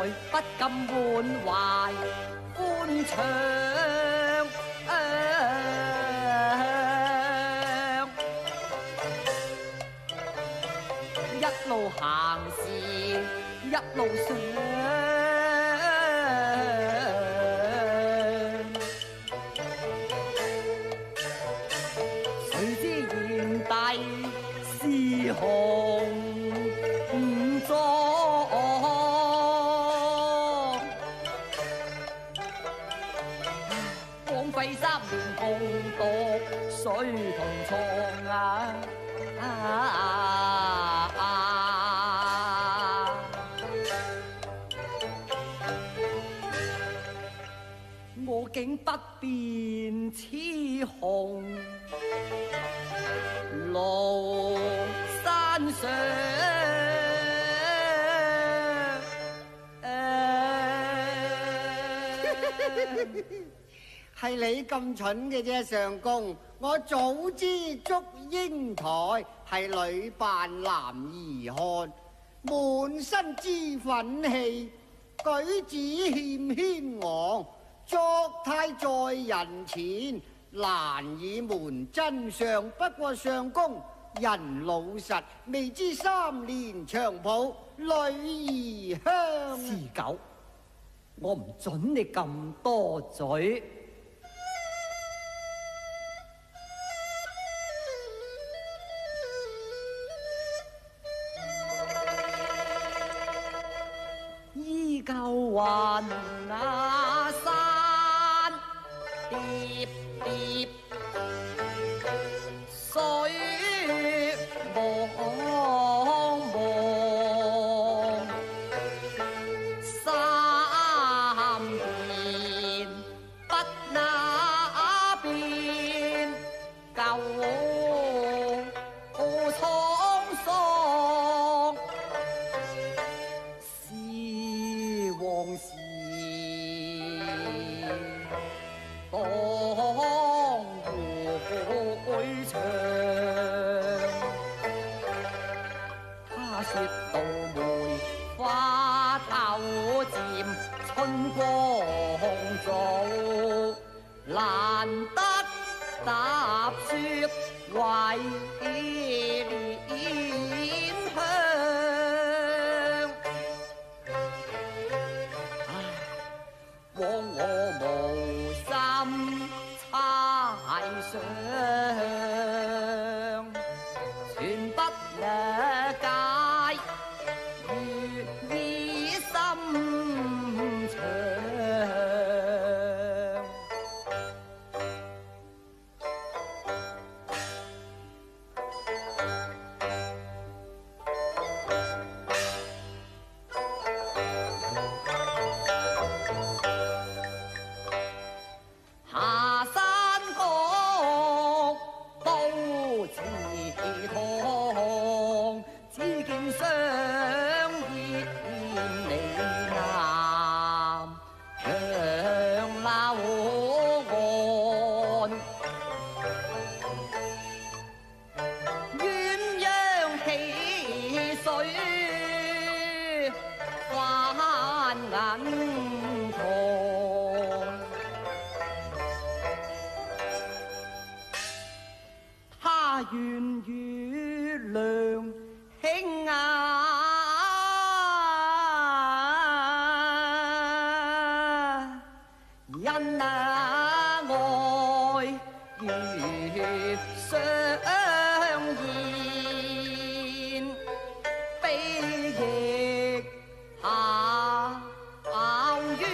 不禁滿懷歡暢。一路行是一路上，誰知炎帝是雄壯，枉費3年共讀水同床啊！我竟不辨雌雄，廬山上。 係你咁蠢嘅啫，相公！我早知祝英台係女扮男兒漢，滿身脂粉氣，舉止欠軒昂，作態在人前難以瞞真相。不過相公人老實，未知3年長抱女兒香。 是狗，我唔准你咁多嘴。依舊雲那山疊疊，水茫茫，三邊不那邊，舊滄桑。往事當會長，他說杜梅花頭漸春光早，難得踏雪為蓮香。枉我無心猜想，全不理解寓意深長。下山角都似塘，只見霜葉離南楊柳岸，鴛鴦戲水翻銀塘。他願與良兄因愛如相見，悲亦下鴛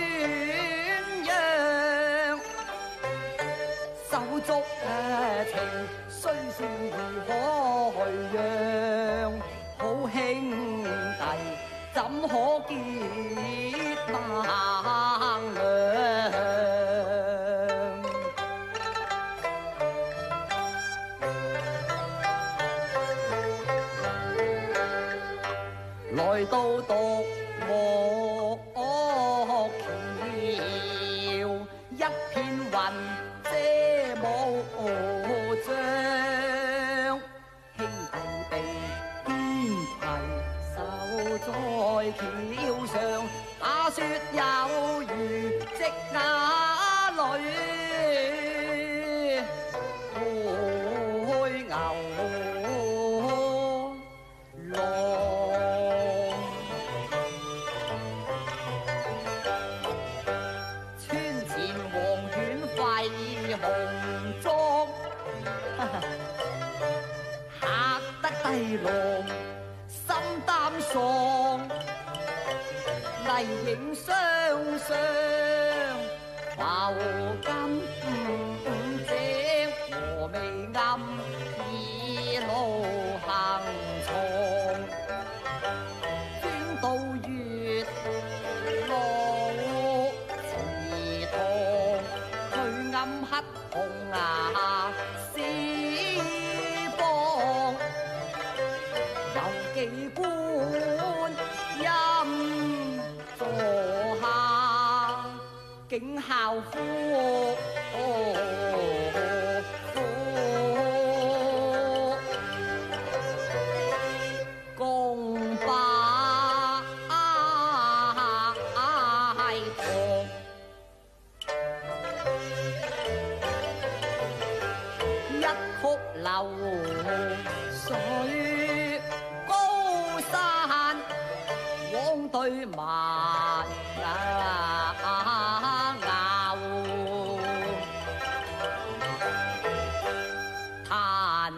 鴦，手足情雖是如海洋，好兄弟怎可結盟良？來到獨木橋，一片雲遮無障，兄弟並肩攜手在橋上，打帝郎心擔喪，泥影雙雙浮金井，峨眉暗耳路行藏，專到月落池塘，去暗黑紅牙絲幫，有幾官陰座下，竟效夫。流水高山往對蠻牛，彈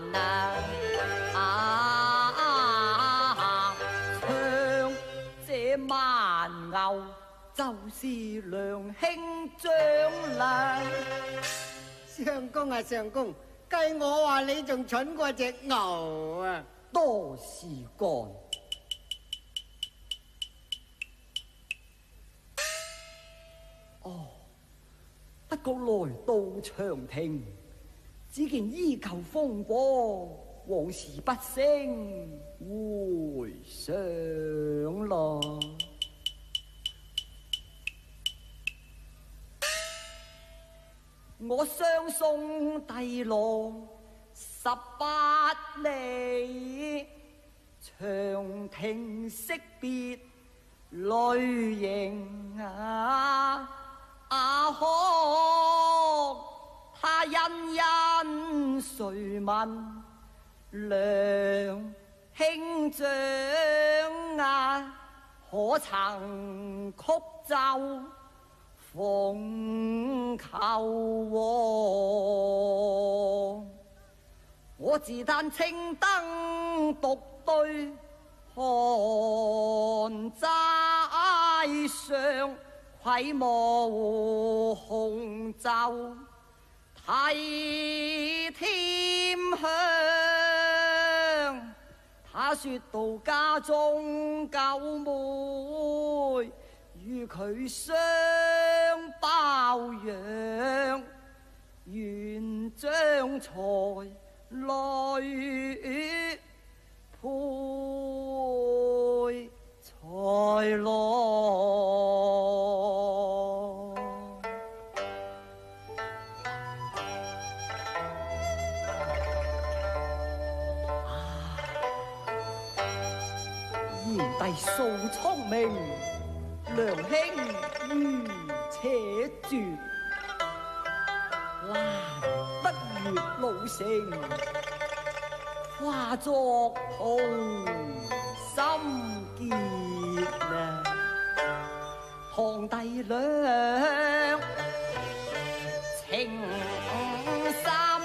唱這蠻牛就是梁兄張良。 相公啊相公，計我話你仲蠢過隻牛啊！ 多事幹。哦，不覺來到長亭，只見依舊風波，往事不勝回想來。我相送帝郎18里，長亭惜別淚盈可他殷殷誰問梁兄長可曾曲奏鳳求凰？我自嘆青燈獨對寒齋上，愧無紅袖替添香。他說到家中九妹與佢相包養，願將財來配財來。賢弟素聰明，梁兄如且絕，難得月老成，化作同心結啊！堂弟倆情深，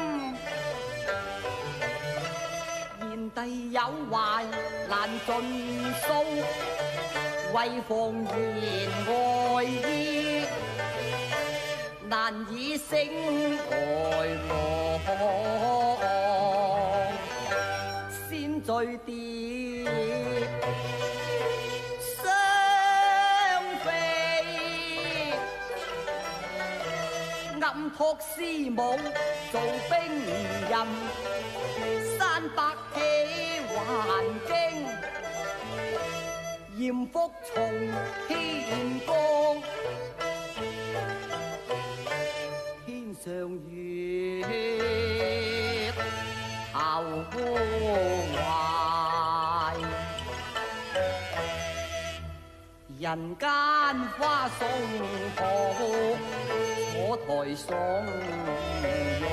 賢弟有懷難盡訴，為防言外意，難以勝來往。先醉跌雙飛，暗託師母做兵刃，山伯起還經，艷福從天降，天上月頭懷，人間花送蒲，我台送肉，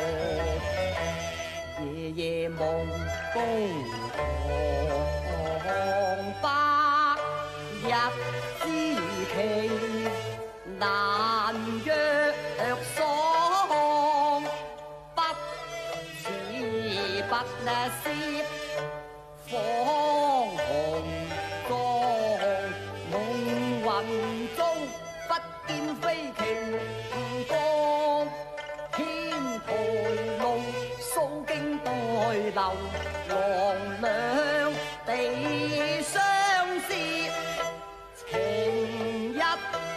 夜夜夢高堂，百日之期難約爽，不似不涉火紅妝，夢魂中不見飛瓊光，天台路蘇經代流，郎兩地相思，情一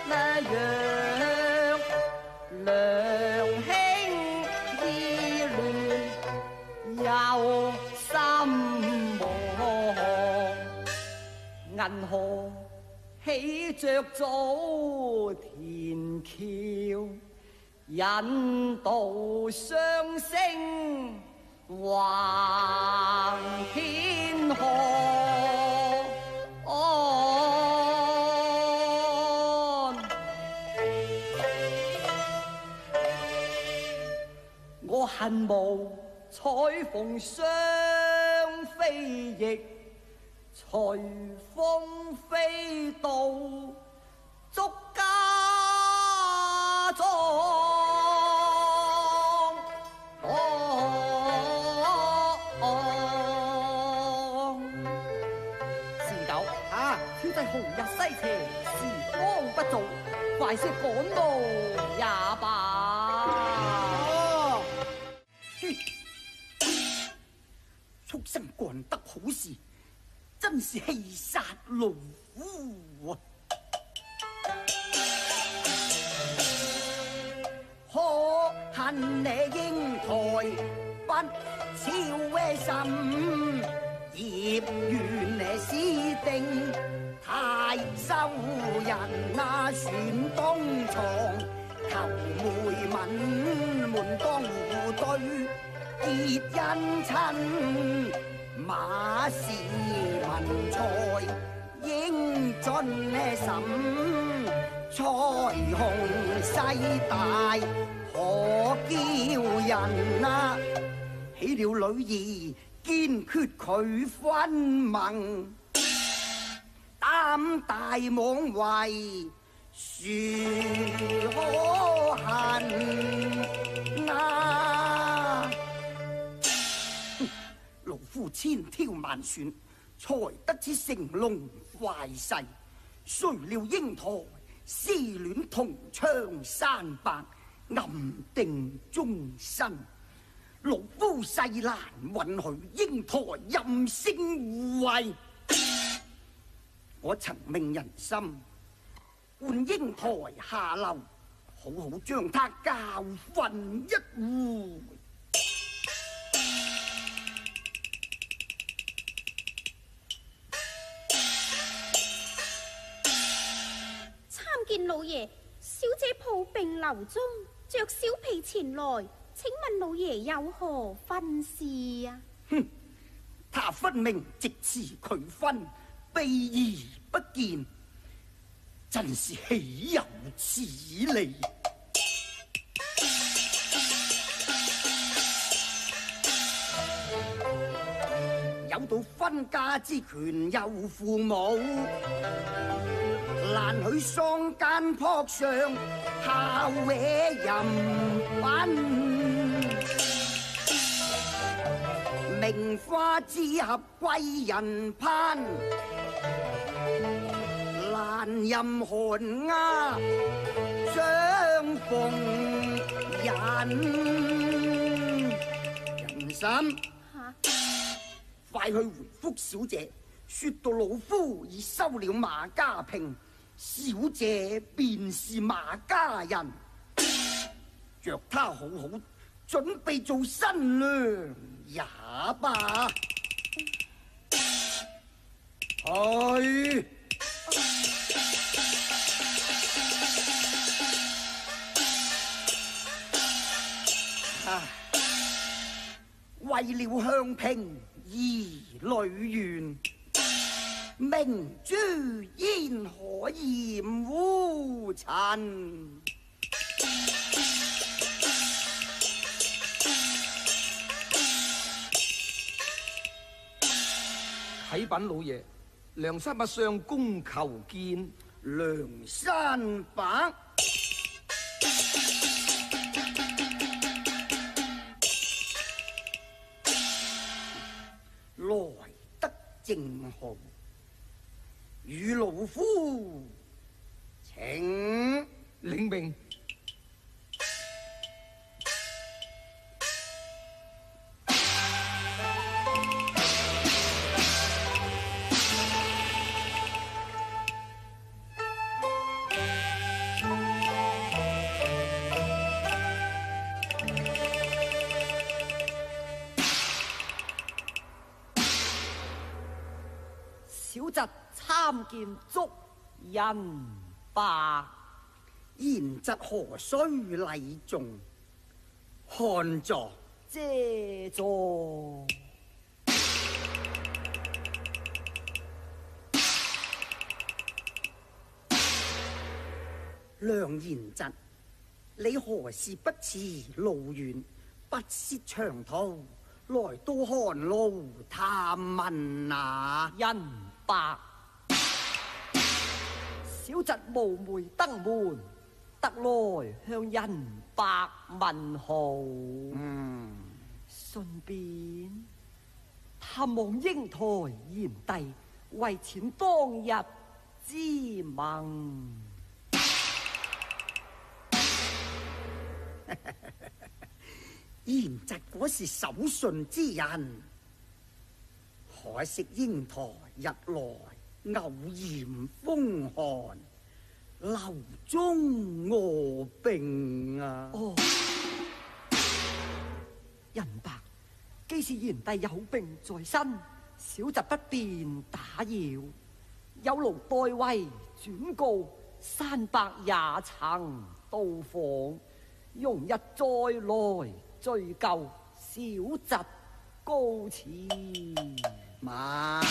樣，兩兄意亂又心忙，銀河起着早田橋，引導雙星橫天河。我恨無彩鳳雙飛翼，隨風飛到竹家莊。是狗啊！小弟紅日西斜，時光不早，快些趕路也罷。畜生幹得好事，真是氣殺老夫啊！可恨你英台不超心，業緣你私定太羞人啊！選東床求媒吻門當戶對。結姻親，馬氏文才英俊審，才雄勢大，可驕人啊！起了女兒，堅決佢分盟，膽大妄為，殊可恨啊！勞夫千挑萬選，才得此乘龍快婿。誰料英台私戀同窗山伯，暗定終身。勞夫勢難允許英台任性胡為。我曾命人心換英台下流，好好將他教訓一回。 見老爺，小姐抱病留中，着小婢前來，請問老爺有何分事啊？ 哼，他分明直辭拒婚，避而不見，真是豈有此理！有到分家之權，有父母。難許桑間坡上孝搲淫品，名花之合貴人攀，蘭任寒鸦相逢人參，快去回覆小姐，說到老夫已收了馬家聘，小姐便是馬家人，着他好好準備做新娘也罷。去。為了香萍兒女緣，明珠焉可嫌污塵？ 啟稟老爺，梁山伯上宮求見。 梁山伯。 正號，與老夫請領命。 小侄參見足印白， 賢侄何須禮重，看座謝座。 良賢侄，你何事不辭路遠，不惜長途來到寒露探問啊？ 印白，小侄無媒登門，特來向印白問好。順便探望英台賢弟，為前當日之盟。 賢侄果是守信之人，可惜英台日來偶然風寒，樓中臥病啊！ 哦，印白，既是賢弟有病在身，小侄不便打擾，有勞代為轉告，山伯也曾到訪，容日再來追究。小侄告辭。 慢，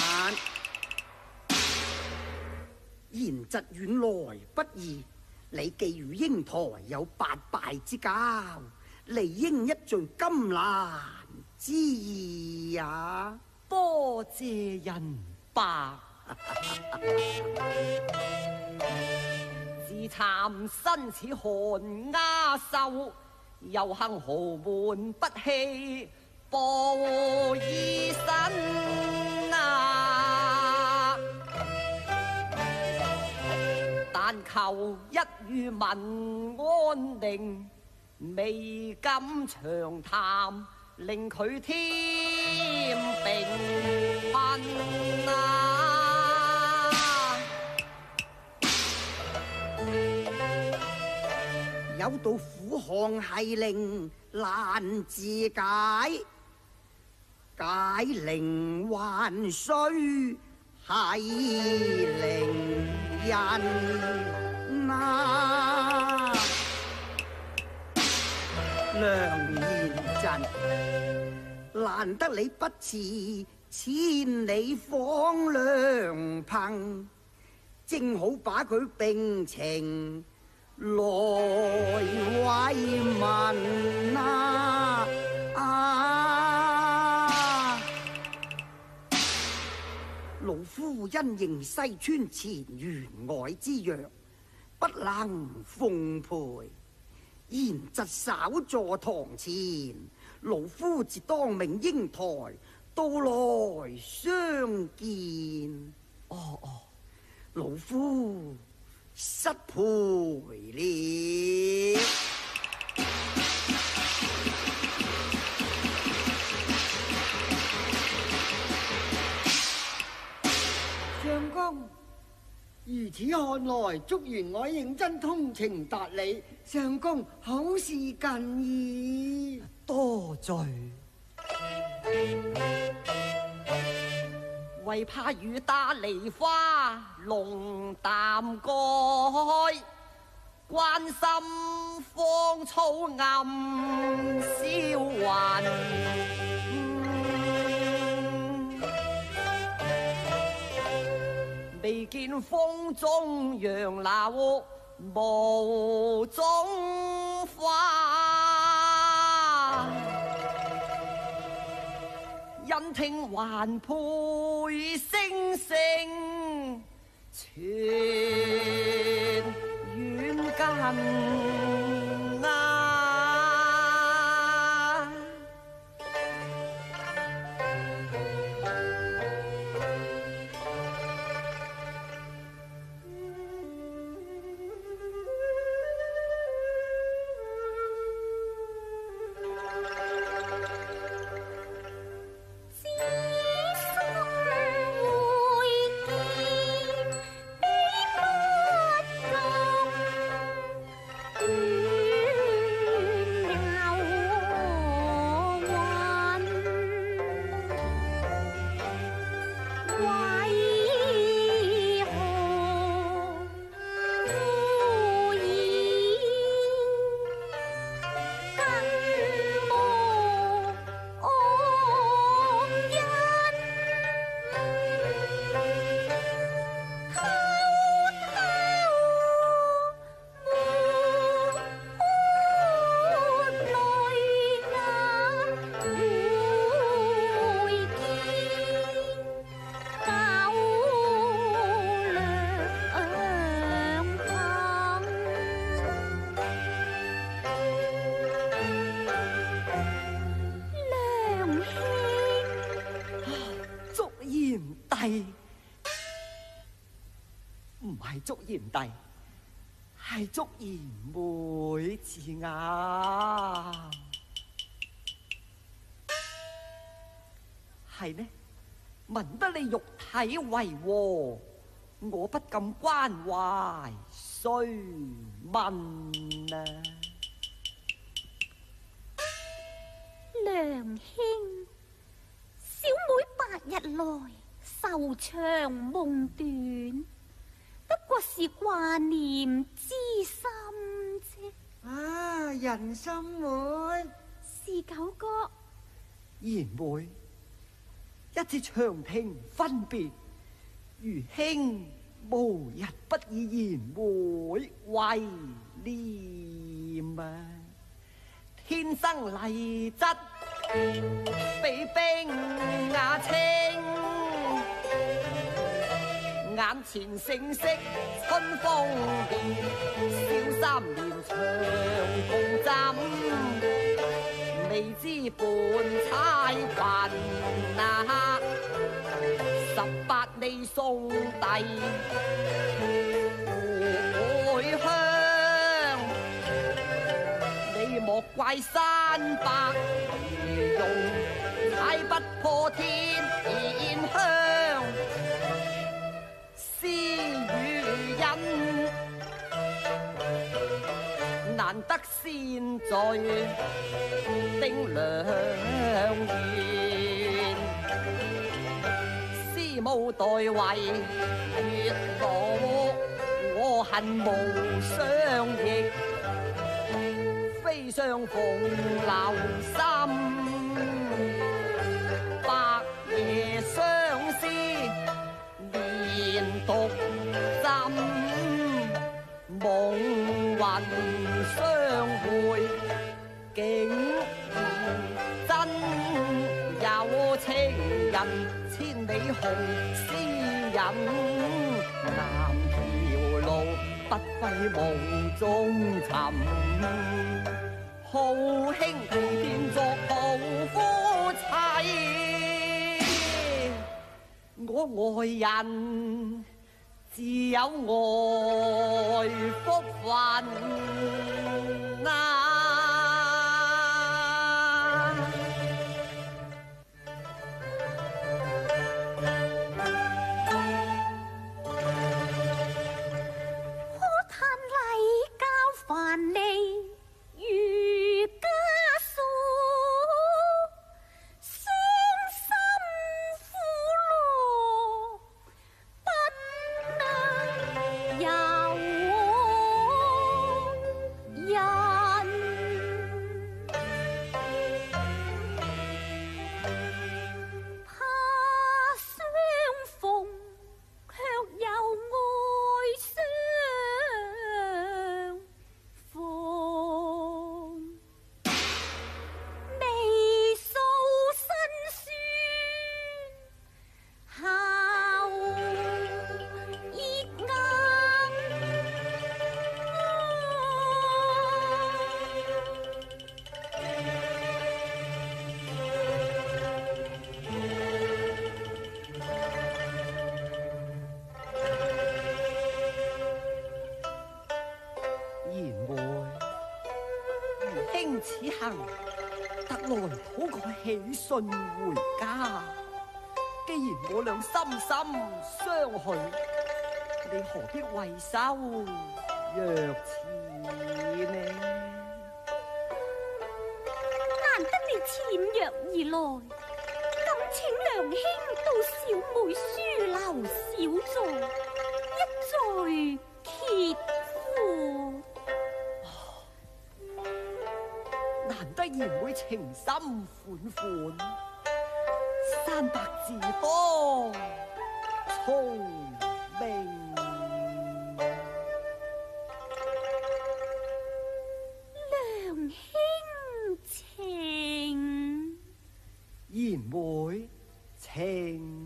賢侄遠來不易，你既與英台有八拜之交，理應一聚金蘭之意啊！ 多謝印白。自慚身似寒鴉獸，又幸豪門不棄報衣身啊！但求一遇民安寧，未敢長談，令佢添病困啊！ 有道苦項係令難自解，解鈴還須係鈴人啊！良賢侄，難得你不辭千里訪良朋，正好把佢病情來慰問啊！老夫因認西川前員外之約，不能奉陪。賢侄稍坐堂前，老夫自當命英台到來相見。 哦哦， 老夫失陪了。 相公，如此看來，竹員外認真通情達理，相公好事近矣。 多罪。為怕雨打梨花龍淡蓋，關心芳草暗消魂。未見風中楊柳無種花，因聽環佩聲聲傳遠近啊！ 帝，唔係祝賢帝，係祝賢妹至啱。係呢，聞得你肉體為和，我不敢關懷，須問啊。 娘兄，小妹8日來愁長夢短，不過是掛念之心啫。 啊，人心妹， 是九哥。 賢妹，一次長亭分別，如兄無日不以賢妹為念啊！天生麗質比冰雅清，眼前盛色春風笑3年長共枕，未知伴差裙啊，18里送遞回鄉，你莫怪山白容踩不破天香，詩與引難得先聚定良緣，思慕代為月老，我恨無相憶，非相逢留心，白夜相思連獨枕，夢魂相會竟然真，有情人千里紅絲引，南條路不歸夢中尋，好兄便作好夫妻，我愛人自有愛福分啊！ 凡利如家數，傷心苦樂不能由人，怕相逢卻有哀傷。 此行特來討個喜訊回家，既然我倆深深相許，你何必為收若此呢？ 難得你潛約而來，咁請娘兄到小妹書樓小坐，一醉歇乎。 難得賢妹情深款款，山白自多聰明。 娘兄情， 賢妹情。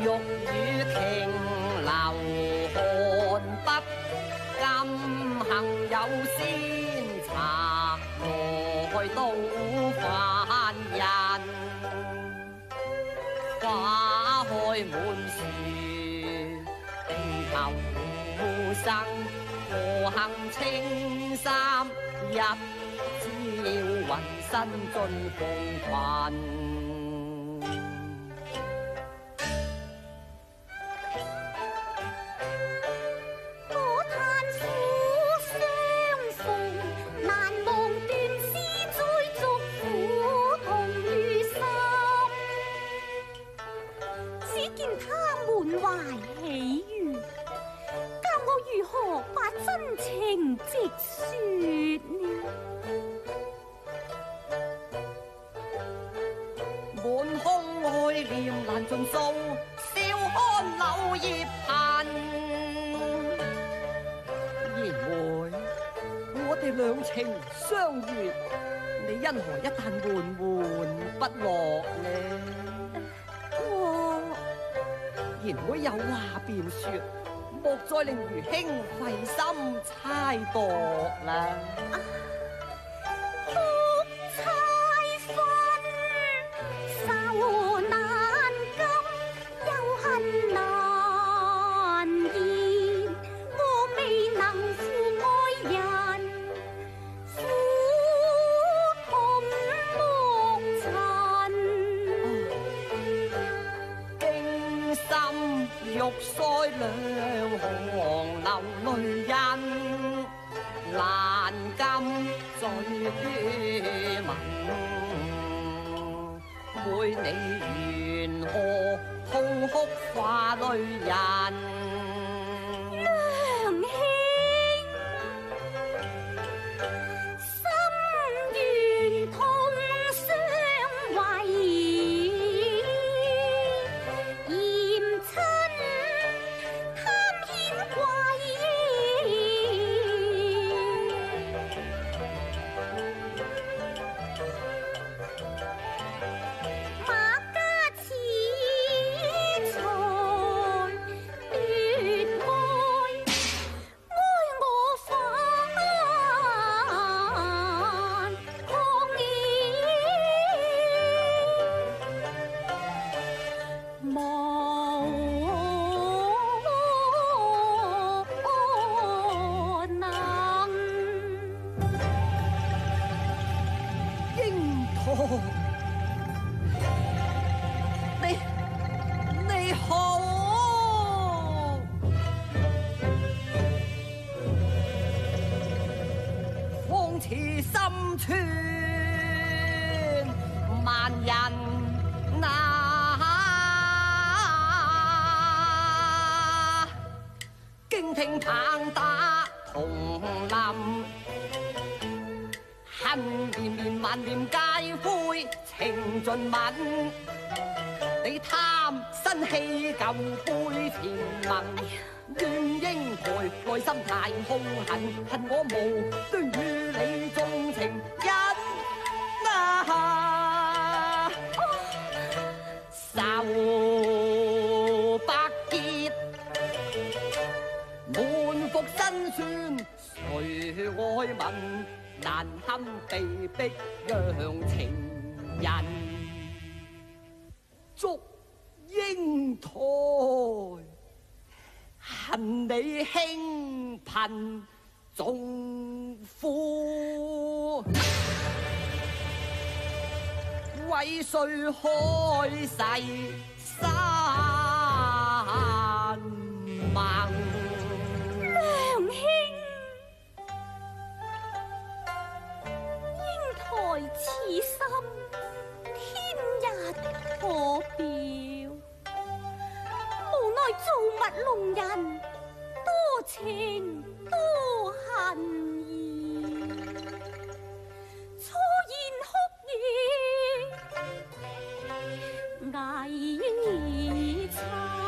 玉與瓊流汗筆，今幸有仙策來到凡人，花開滿樹，地頭生，何幸青衫一朝渾身盡鳳裙。 直說呢， 滿胸愛念難盡數，笑看柳葉痕。賢妹，我哋兩情相悅，你因何一旦悶悶不樂呢？賢妹有話便說，莫再令愚兄費心猜度啦。玉腮兩行流淚印，難禁醉文。妹你緣何痛哭化淚人？你好，風似心川，萬人驚聽棒打銅林。恨連連萬念皆灰情盡泯，你貪新氣舊杯甜盟，怨英台內心太兇狠，恨我無端與你縱情一愁百結，滿腹辛酸誰愛問？難堪被逼讓情人捉英台，恨你輕貧縱富，為誰開世山盟？ 娘兄。此心天日可表，無奈造物弄人，多情多恨意，初言哭語偽差。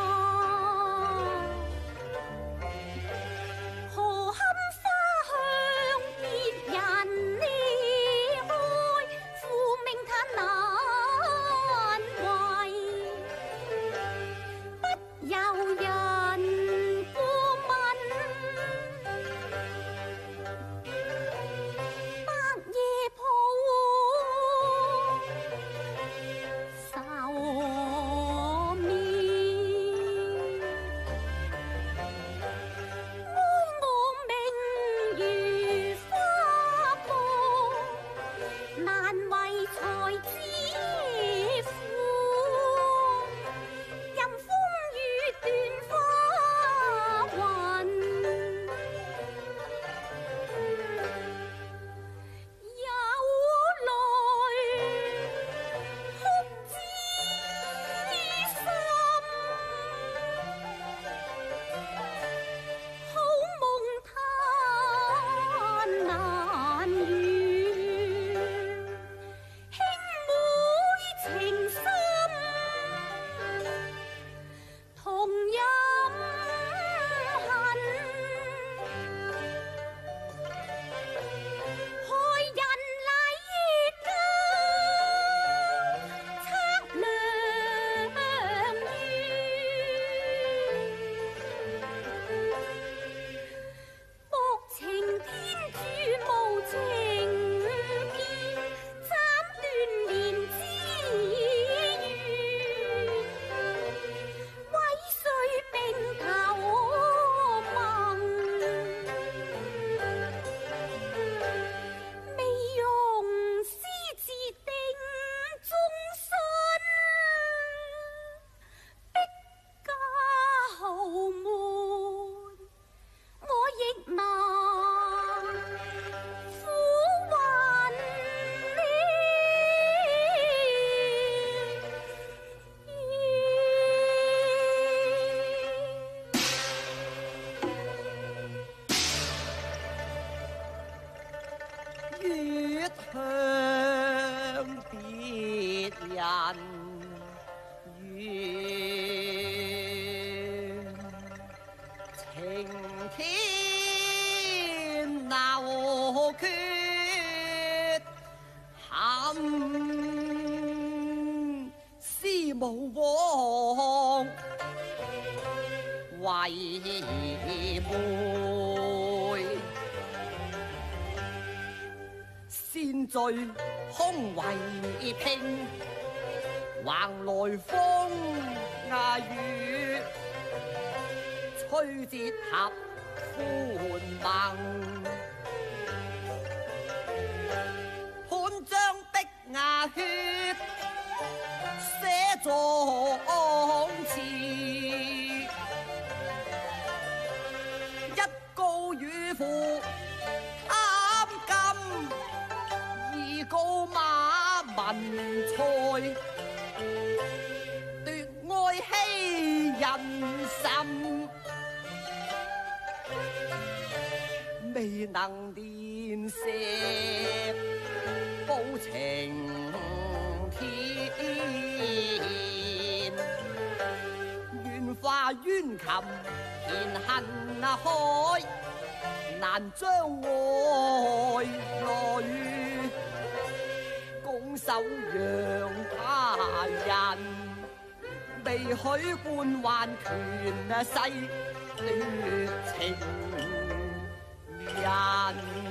為媒。先醉空為拼，橫來風雨，吹折合歡盟。潘璋的牙血寫壯詞，一告與父貪金，二告馬文才，奪愛欺人心，未能連石報情天，願化冤琴填恨海，難將愛侶拱手讓他人，未許官宦權勢奪情人。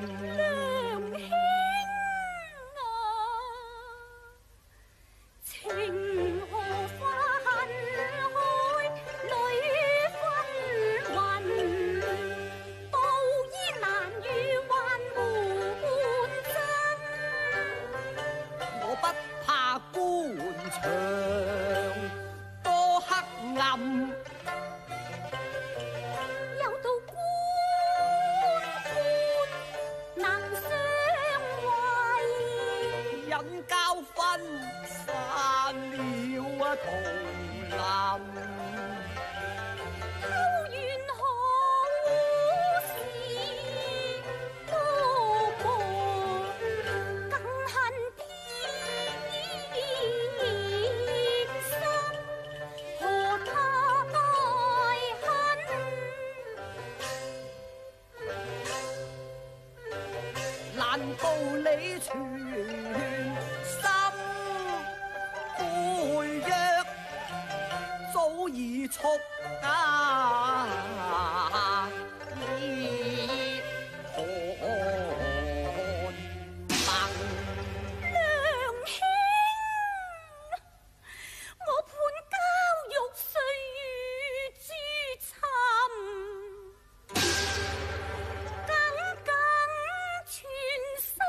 道理全心背約，早已速已可能。 娘兄，我判交玉碎如珠沉，耿耿全心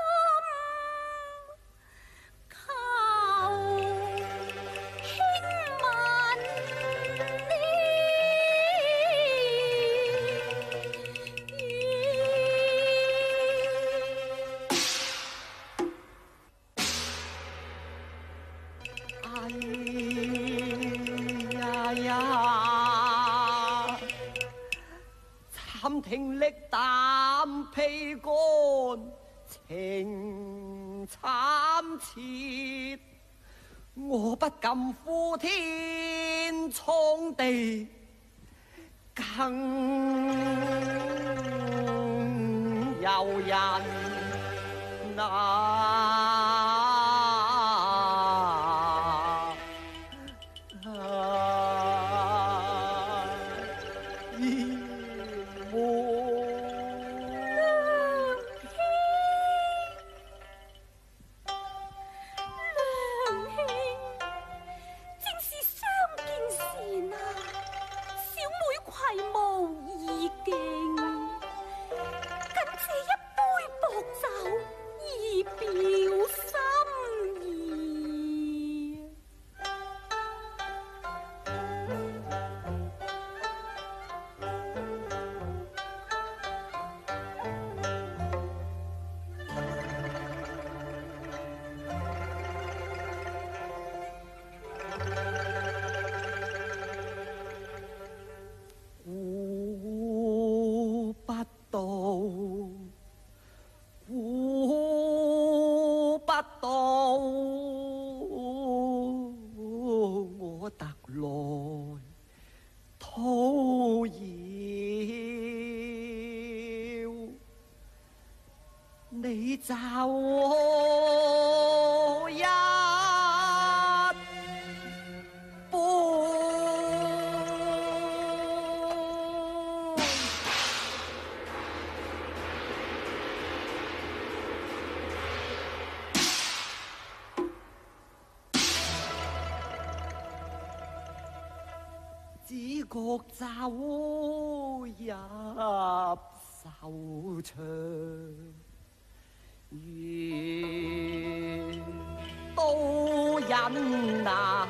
求兄問你。 哎呀，慘聽力膽披肝，情慘切，我不敢呼天衝地，更有人你就一杯只覺走入愁腸，願都忍啊！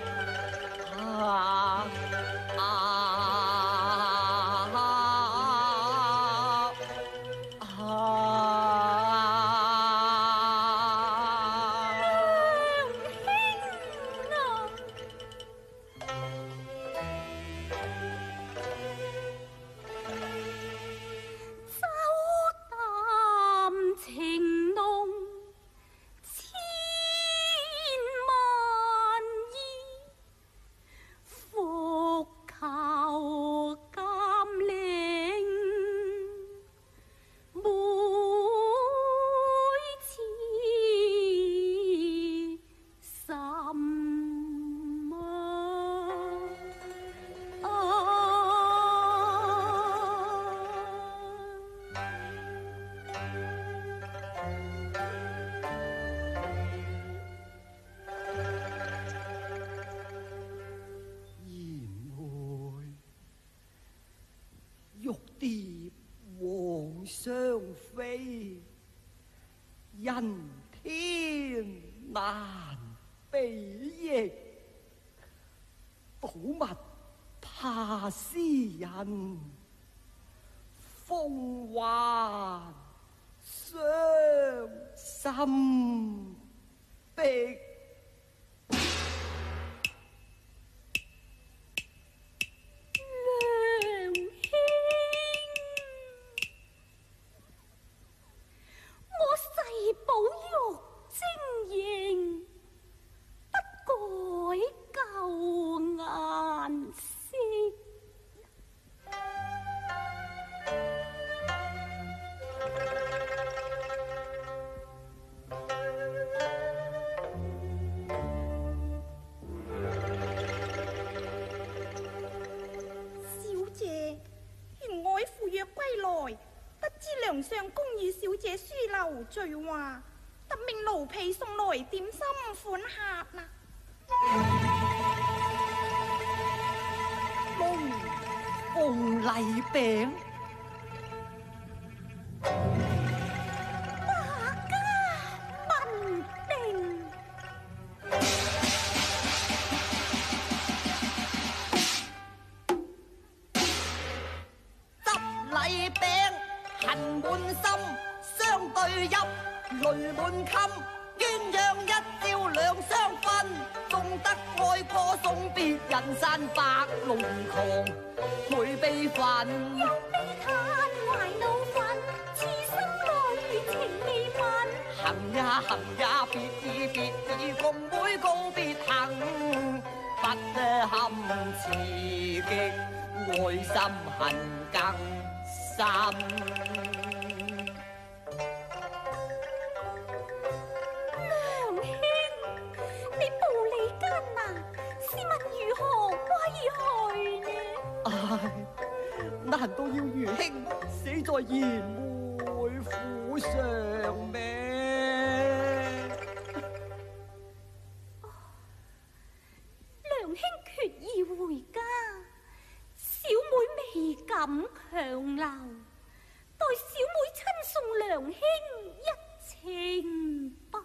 蝶黃雙飛，人天難比翼，寶物怕斯人，風華傷心逼。 梁相公與小姐書樓聚話，特命奴婢送來點心款客啦。 鳳梨餅， 大家問定。 執禮餅恨滿心，相對泣淚滿襟，鴛鴦一朝兩相分，縱得愛過送別人散，白龍狂倍悲憤。 又悲嘆懷怒憤，痴心裏情未泯。 行呀行呀，別意別意，共會告別行，不堪刺激，愛心恨更深。難道要余兄死在賢妹府上咩？ 梁兄決意回家，小妹未敢強留，待小妹親送梁兄一程吧。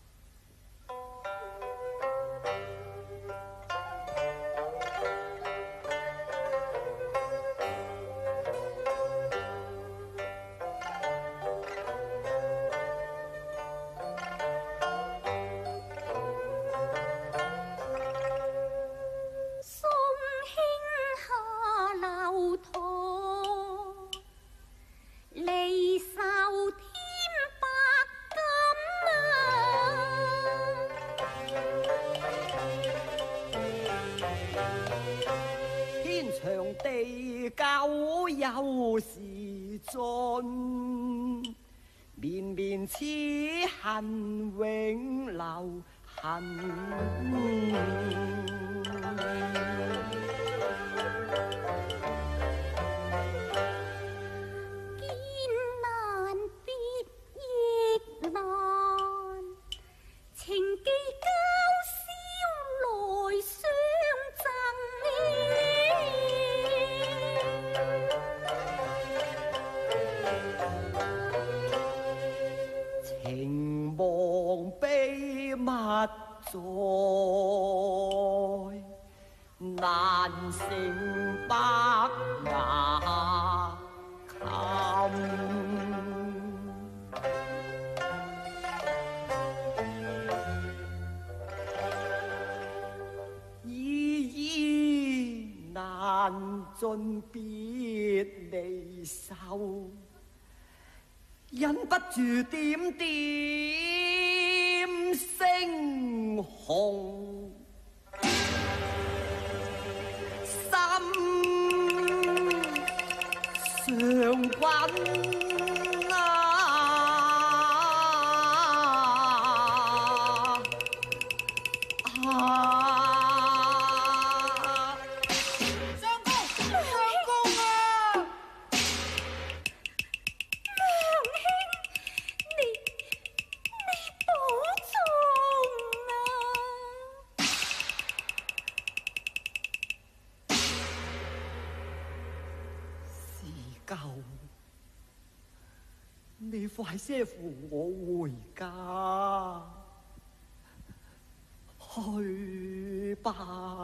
地久有時盡，綿綿此恨永留痕。見難別亦難，情既交燒來相贈。 難成百牙琴。難盡別離愁，忍不住點點聲紅，心上滾你快些扶我回家去吧。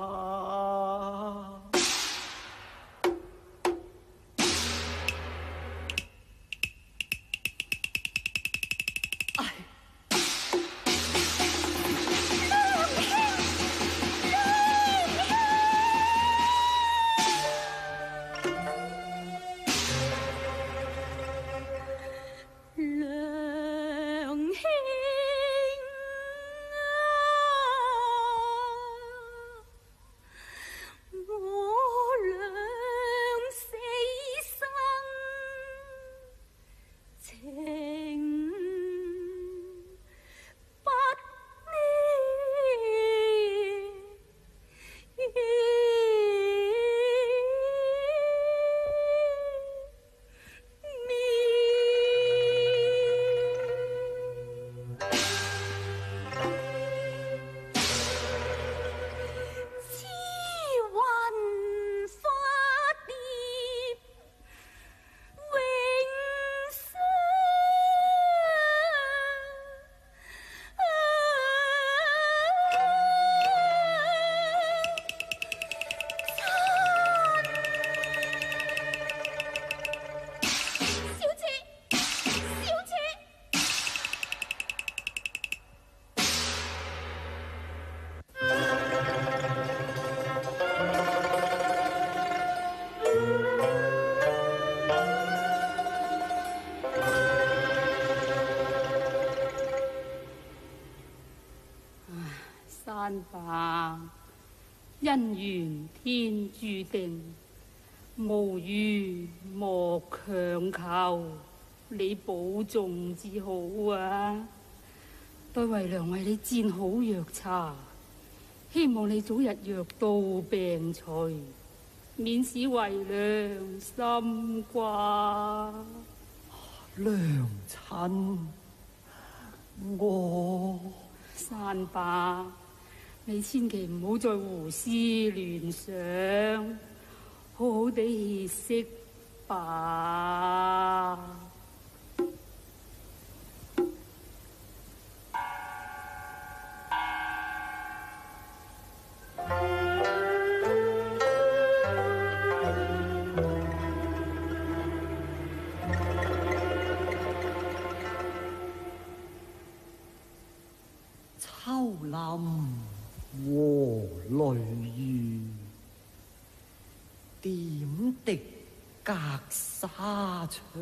山伯，姻緣天注定，無語莫強求，你保重至好啊！代為娘為你煎好藥茶，希望你早日藥到病除，免使為娘心掛。 娘親，我山伯，你千祈唔好再胡思亂想，好好地歇息吧。 秋林和淚雨，點滴隔紗窗，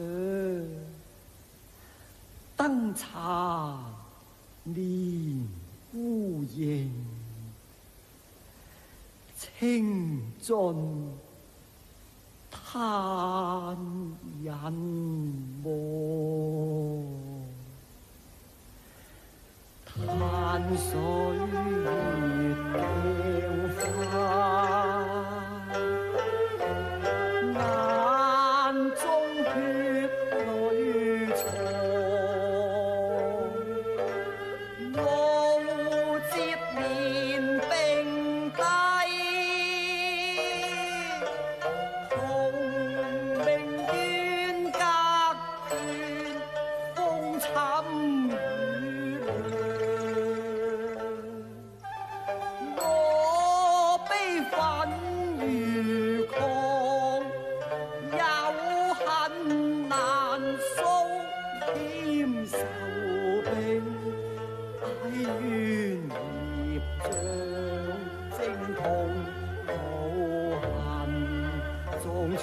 燈茶連孤影，清盡嘆人夢。嘆水月鏡花，眼中血淚藏，傲折連並低，同命冤隔斷，風侵雨涼。 如狂，有恨难诉，添愁病，哀怨孽障，精痛无痕，壮全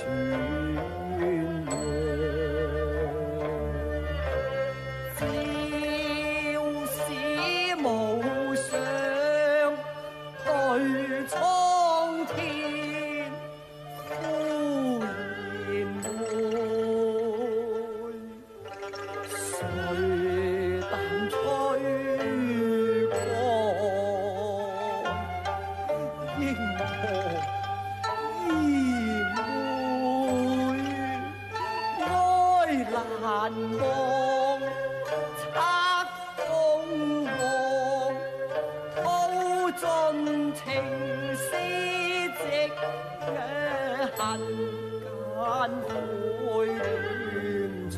难忘，測風浪，鋪盡情絲織嘅恨間悔斷腸，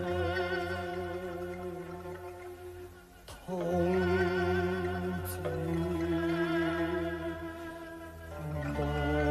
痛至望。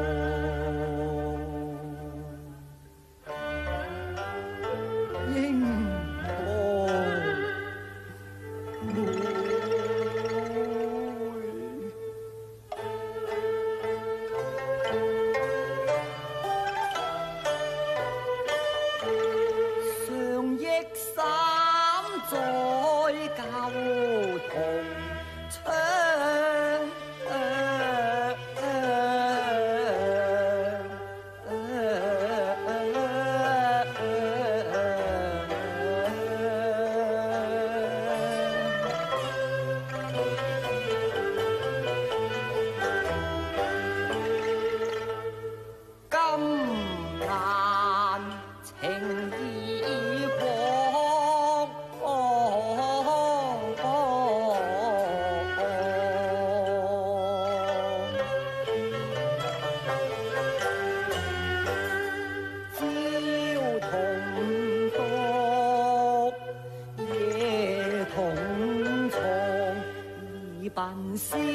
笨思梦，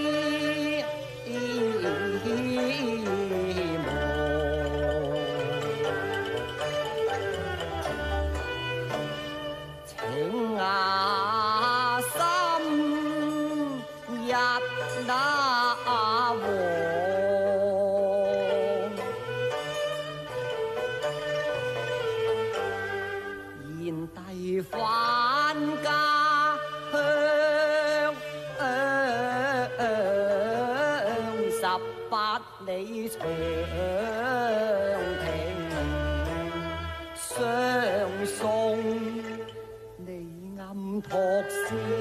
情呀心日那黃，賢弟返家鄉。18里長亭，相送你暗託思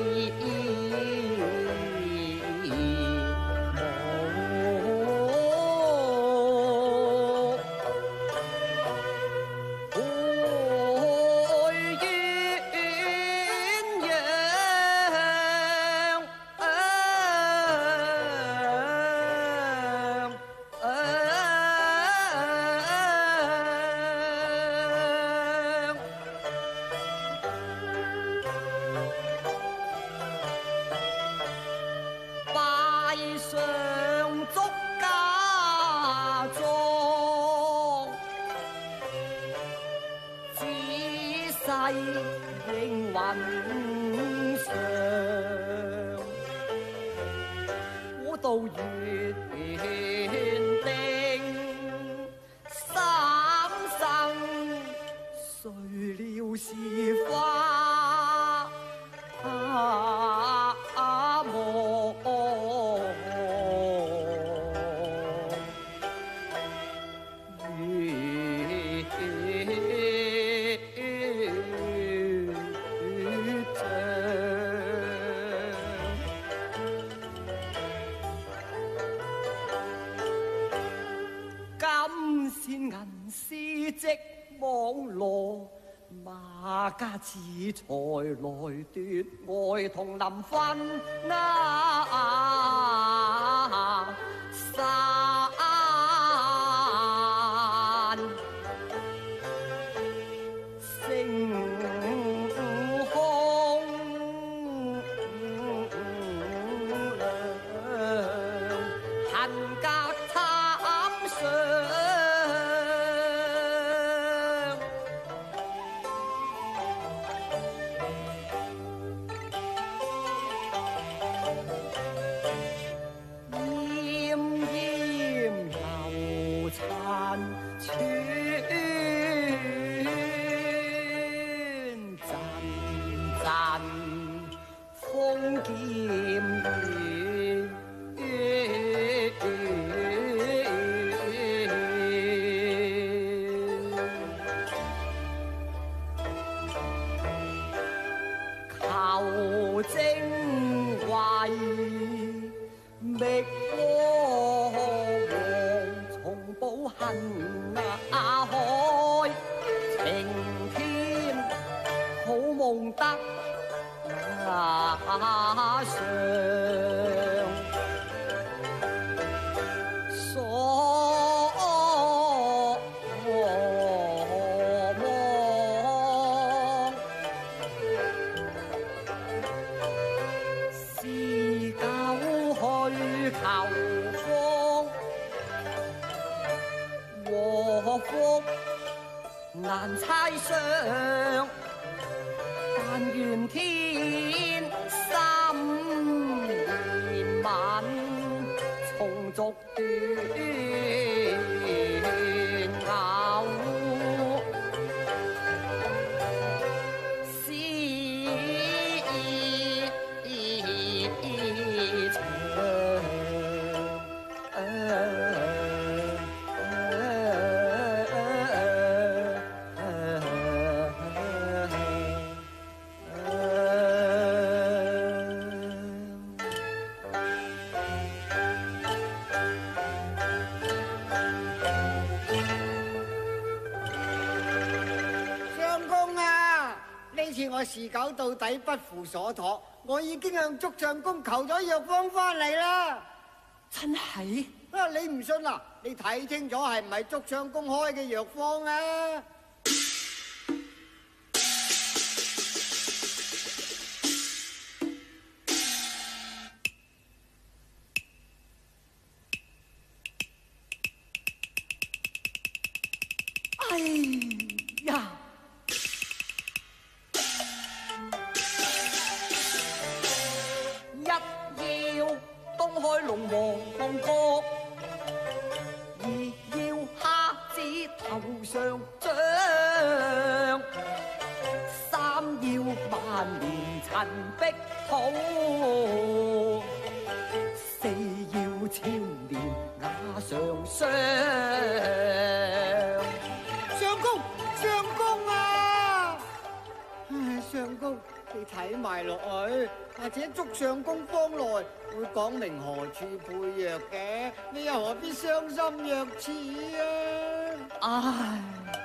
上足家莊，仔細應允上，古道月定三生，誰料是花夢。金線銀絲織網羅，馬家似財來奪愛同臨分散，星空亮，恨隔慘上。 海，晴天好夢得上。難猜想，但願天心憐憫，從續斷偶，思我持久到底，不負所託。我已經向祝相公求咗藥方翻嚟啦。 真係？ 啊，你唔信啊？你睇清楚係唔係祝相公開嘅藥方啊？ 哎呀！東開龍王國，二要蝦子頭上長，三要萬年塵壁土，四要千年瓦上霜。 相公，相公啊！唉，相公，你睇埋落去，或者祝相公方來會講明何處配藥嘅，你又何必傷心若此啊？ 唉，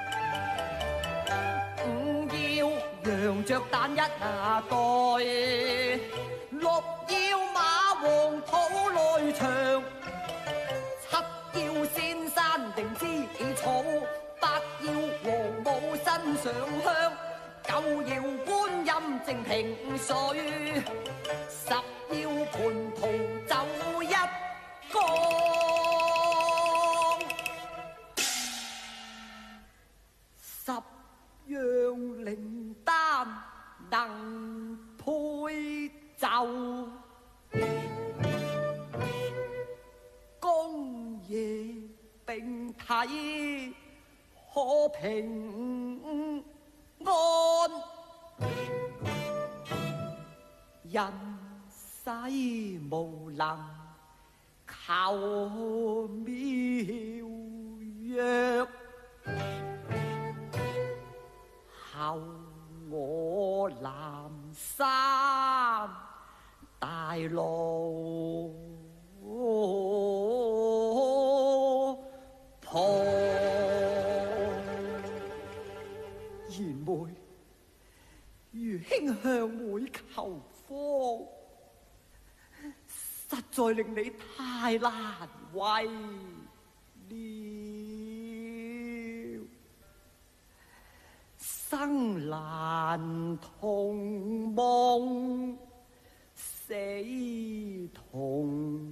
五要羊雀蛋一袋，六要馬王肚內長，七要仙山定之草，八要黃母身上香，九要觀音正平水，十要蟠桃就一缸，十樣靈丹能配就，公夜並體可平安，人世無能求妙藥，候我南山大路旁。賢妹，如卿向會求方，實在令你太難為了。生難同夢，死同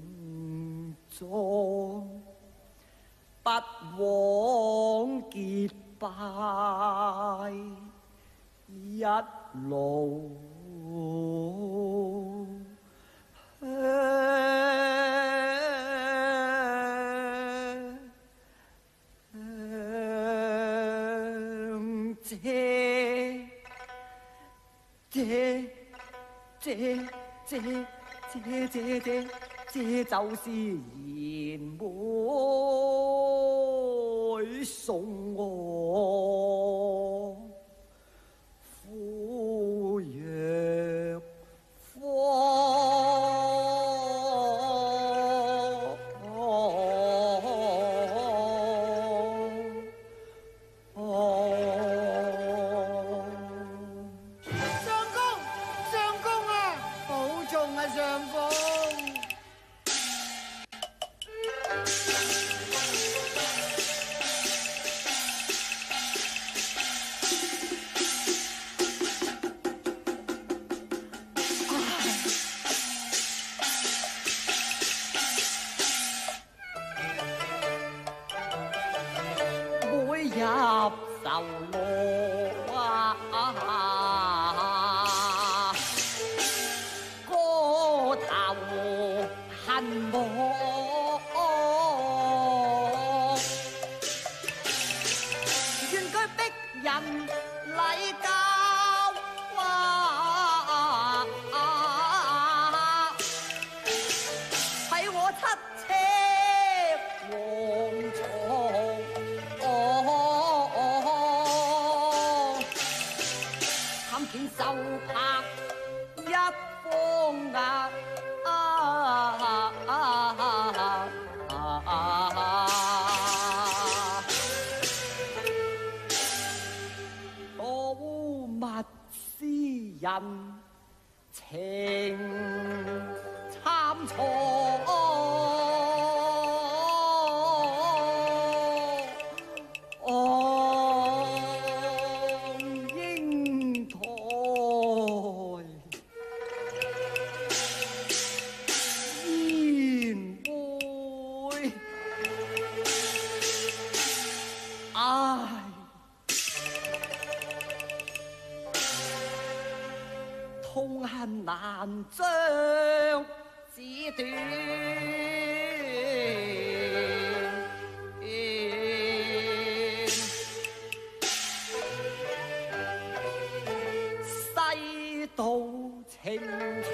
葬，不枉結拜一路。這就是賢妹送我敷藥方。 入愁羅個頭恨我，願佢逼人禮教喺我七尺黃床。就拍一方多密斯人情參錯。痛恨難將子斷，西道情長，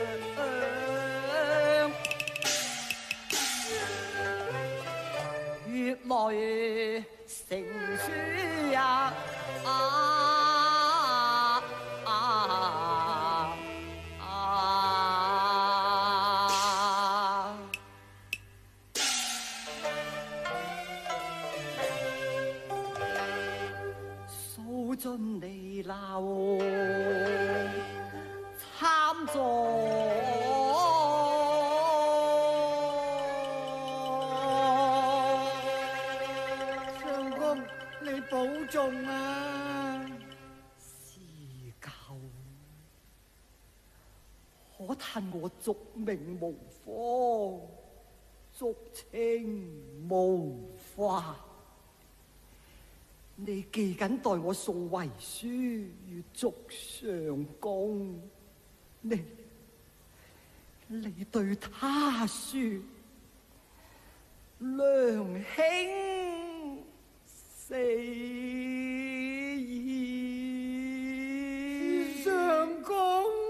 月來成書呀！盡離流參座， 相公你保重啊！ 是舊，可嘆我俗名無方，俗情無法。你記緊代我送遺書與祝相公，你對他說，娘兄死矣， 相公。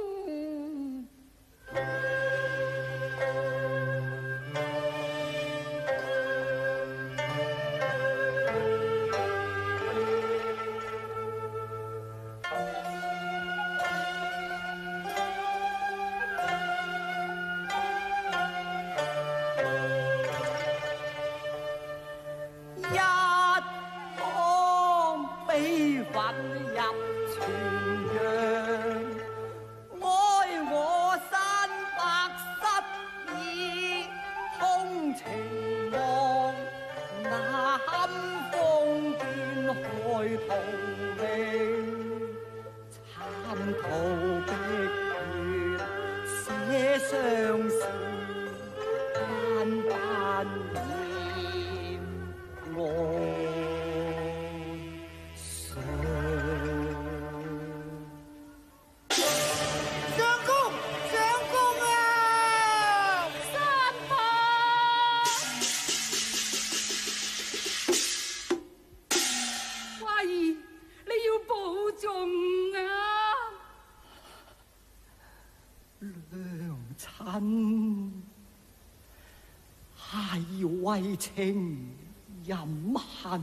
為情飲恨，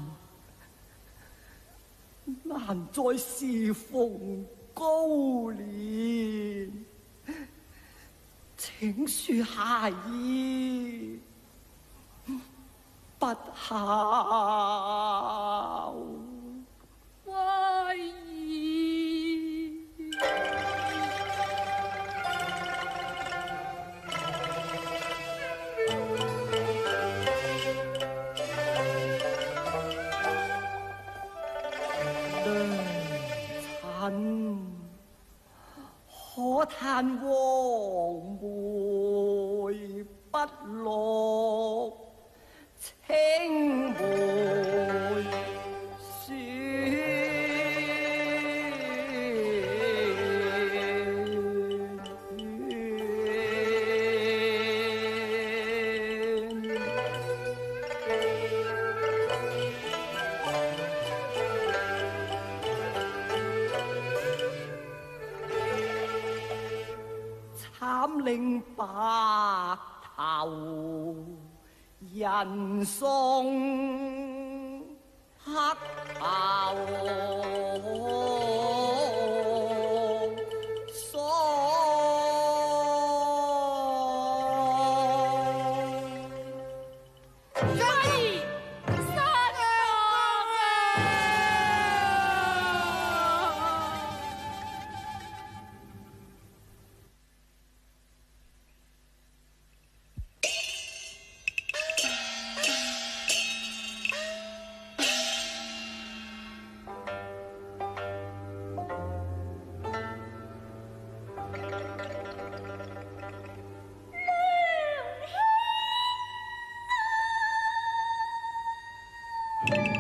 難再適逢高年，請恕孩兒不孝。 乖兒， 可嘆黃梅不落，青梅白頭人送黑頭娘